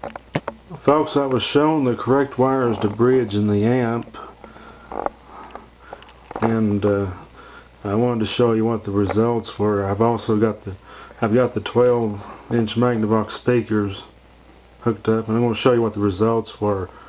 Folks, I was shown the correct wires to bridge in the amp, and I wanted to show you what the results were. I've got the 12-inch Magnavox speakers hooked up, and I'm going to show you what the results were.